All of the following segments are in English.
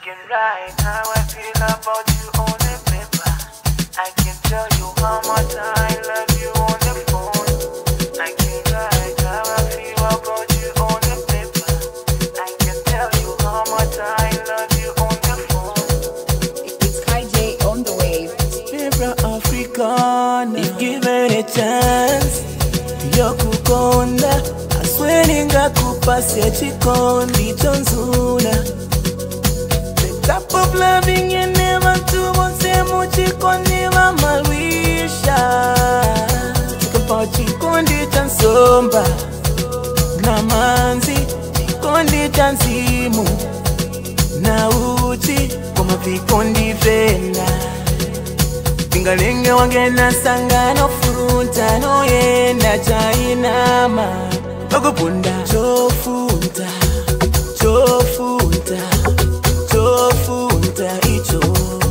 can write how I feel about you on the paper. I can tell you how much I love you on the phone. I can write how I feel about you on the paper. I can tell you how much I love you on the phone. It's KJ on the wave. Paper African, if given a chance, yokukonda asweninga kupasia chikondi chonzuna. The type of loving you never do once chikondi wa malwisha. Chikapa chikondi chansomba na manzi, chikondi chansimu na uchi koma vikondi vena. Pingalenge wangena sangano funta no yenda chainama okupunda chofunta chofunta chofunta icho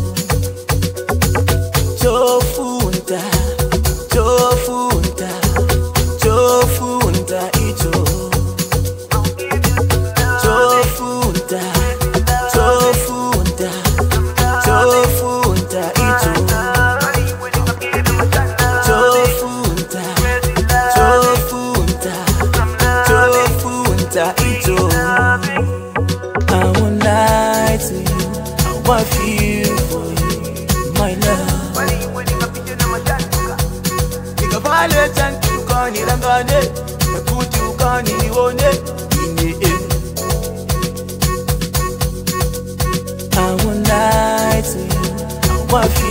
chofunta chofunta chofunta icho chofunta chofunta chofunta icho chofunta ito. I won't lie to you, how I feel for you, my love. Nika pale chantu kani langane, nakutu kani nione inye. I won't lie to you, how I feel.